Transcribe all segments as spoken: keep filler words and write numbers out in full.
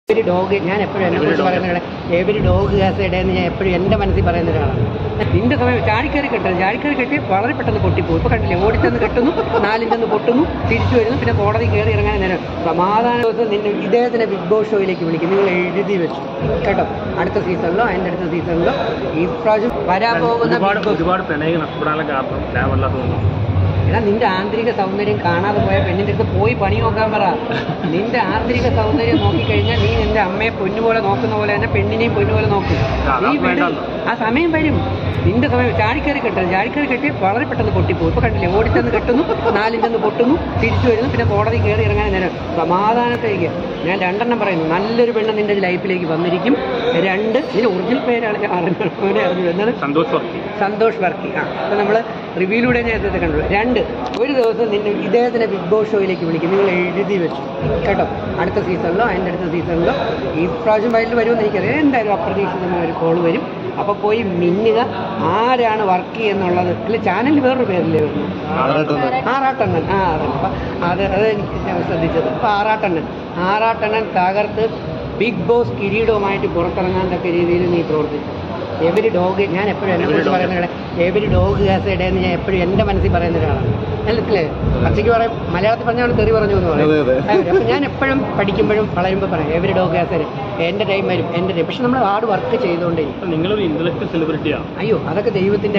ഒരു ഡോഗ് ഞാൻ എപ്പോഴും എന്നെ കുറിച്ച് പറയുന്ന every dog has a day എന്ന് ഞാൻ എപ്പോഴും എൻ്റെ മനസ്സിൽ പറയുന്ന ഒരാളാണ്. നിന്റെ സമയം ചാടിക്കറി കെട്ടുന്നത് ചാടിക്കറി കെട്ടി വളരെ പെട്ടെന്ന് പൊട്ടിപ്പോകും. ഇപ്പോൾ കണ്ടില്ലേ, ഓടിച്ചെന്ന് കെട്ടുന്നു, നാലിഞ്ചെന്ന് പൊട്ടുന്നു, തിരിച്ചു വരുന്നു, പിന്നെ കോടതി കയറി ഇറങ്ങാൻ നേരം സമാധാന ദിവസം നിന്നെ ഇദ്ദേഹത്തിനെ ബിഗ് ബോസ് ഷോയിലേക്ക് വിളിക്കും. നിങ്ങൾ എഴുതി വെച്ചു കേട്ടോ, അടുത്ത സീസണിലോ അതിൻ്റെ അടുത്ത സീസണിലോ ഈ പ്രാവശ്യം വരാൻ പോകുന്ന ഒരുപാട് പ്രണയം നഷ്ടപ്പെടാനുള്ള കാരണം ലാഭമല്ലാതെ തോന്നുന്നു. എടാ, നിന്റെ ആന്തരിക സൗന്ദര്യം കാണാതെ പോയ പെണ്ണിൻ്റെ അടുത്ത് പോയി പണി നോക്കാൻ പറ. നിന്റെ ആന്തരിക സൗന്ദര്യം നോക്കിക്കഴിഞ്ഞാൽ നീ നിന്റെ അമ്മയെ പൊന്നുപോലെ നോക്കുന്ന പോലെ തന്നെ പെണ്ണിനെയും പൊന്നുപോലെ നോക്കും. നീ വിട്, ആ സമയം വരും. നിന്റെ സമയം ചാടിക്കറി കെട്ടുന്നത് ചാടിക്കറി കെട്ടി വളരെ പെട്ടെന്ന് പൊട്ടിപ്പോകും. ഇപ്പോൾ കണ്ടില്ലേ, ഓടിച്ചെന്ന് കെട്ടുന്നു, നാലിഞ്ചെന്ന് പൊട്ടുന്നു, തിരിച്ചു വരുന്നു, പിന്നെ കോടതി കയറി ഇറങ്ങാൻ നേരം സമാധാനത്തേക്ക്. ഞാൻ രണ്ടെണ്ണം പറയുന്നു, നല്ലൊരു പെണ്ണ് നിന്റെ ലൈഫിലേക്ക് വന്നിരിക്കും. രണ്ട്, നിന്റെ ഒറിജിനൽ പേരാണ് അറിഞ്ഞു എന്താണ്? സന്തോഷ് വർക്കി. സന്തോഷ് വർക്കി. ആ, അപ്പോൾ നമ്മൾ റിവ്യൂയിലൂടെ ഞാൻ ഇദ്ദേഹത്തെ കണ്ടു. രണ്ട്, ഒരു ദിവസം നിന്നെ ഇദ്ദേഹത്തിനെ ബിഗ് ബോസ് ഷോയിലേക്ക് വിളിക്കും. നിങ്ങൾ എഴുതി വെച്ചു കേട്ടോ, അടുത്ത സീസണിലോ അതിൻ്റെ അടുത്ത സീസണിലോ ഈ പ്രാവശ്യം വയലിൽ വരുമെന്ന് എനിക്കറിയാം. എന്തായാലും അപ്രതീക്ഷിതമായ ഒരു കോള് വരും. അപ്പോൾ പോയി മിന്നുക. ആരാണ് വർക്ക് എന്നുള്ളത് അല്ല, ചാനലിൽ വേറൊരു പേരില്ലേ വരുന്നു, ആറാട്ടണ്ണൻ. ആ അതെ, അപ്പം അത് അത് എനിക്ക് ഞാൻ ശ്രദ്ധിച്ചത്. അപ്പോൾ ആറാട്ടണ്ണൻ ആറാട്ടണ്ണൻ തകർത്ത് ബിഗ് ബോസ് കിരീടവുമായിട്ട് പുറത്തിറങ്ങാൻ തക്ക രീതിയിൽ നീ പ്രവർത്തിച്ചു. എവരി ഡോഗ് ഞാൻ എപ്പോഴും എന്നെ കുറിച്ച് പറയുന്ന every dog has a day എന്ന് ഞാൻ എപ്പോഴും എൻ്റെ മനസ്സിൽ പറയുന്ന ഒരാളാണ്. മനസ്സിലേ, പച്ചയ്ക്ക് പറയും, മലയാളത്തിൽ പറഞ്ഞാൽ തെറി പറഞ്ഞു എന്ന് പറയും. അപ്പം ഞാൻ എപ്പോഴും പഠിക്കുമ്പോഴും വളരുമ്പോൾ പറയും every dog has a day, എൻ്റെ ടൈം വരും, എൻ്റെ ടൈം. പക്ഷെ നമ്മൾ ഹാർഡ് വർക്ക് ചെയ്തുകൊണ്ടിരിക്കും. നിങ്ങളൊരു ഇന്റലക്ച്വൽ സെലിബ്രിറ്റിയാണ്. അയ്യോ, അതൊക്കെ ദൈവത്തിൻ്റെ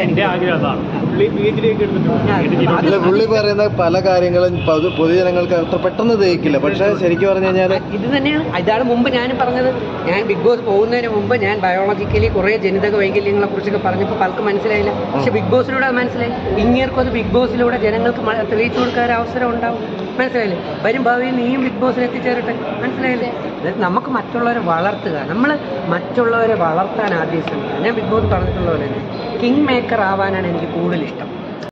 പുള്ളി പറയുന്ന പല കാര്യങ്ങളും പൊതുജനങ്ങൾക്ക് അത്ര പെട്ടെന്ന് ദഹിക്കില്ല. പക്ഷെ ശരിക്കും പറഞ്ഞു കഴിഞ്ഞാൽ ഇത് തന്നെയാണ്. ഇതാണ് മുമ്പ് ഞാനും പറഞ്ഞത്. ഞാൻ ബിഗ് ബോസ് പോകുന്നതിന് മുമ്പ് ഞാൻ ബയോളജിക്കലി കുറേ ജനിതക വൈകല്യങ്ങളെ കുറിച്ചൊക്കെ പറഞ്ഞപ്പോൾ പലർക്കും മനസ്സിലായില്ല. പക്ഷെ ബിഗ് ബോസിലൂടെ അത് മനസ്സിലായി. ഇങ്ങേർക്കും അത് ബിഗ് ബോസിലൂടെ ജനങ്ങൾക്ക് തെളിയിച്ചു കൊടുക്കാൻ ഒരു അവസരം ഉണ്ടാവും. മനസ്സിലായില്ലേ? വരും ഭാവിയിൽ നീയും ബിഗ് ബോസിൽ എത്തിച്ചേരട്ടെ. മനസ്സിലായില്ലേ? അതായത് നമുക്ക് മറ്റുള്ളവരെ വളർത്തുക, നമ്മൾ മറ്റുള്ളവരെ വളർത്താൻ ആദ്യം ശ്രമിക്കുക. ഞാൻ ബിഗ് ബോസ് പറഞ്ഞിട്ടുള്ള പോലെ തന്നെ കിങ് മേക്കർ ആവാനാണ് എനിക്ക് കൂടുതൽ ഇഷ്ടം.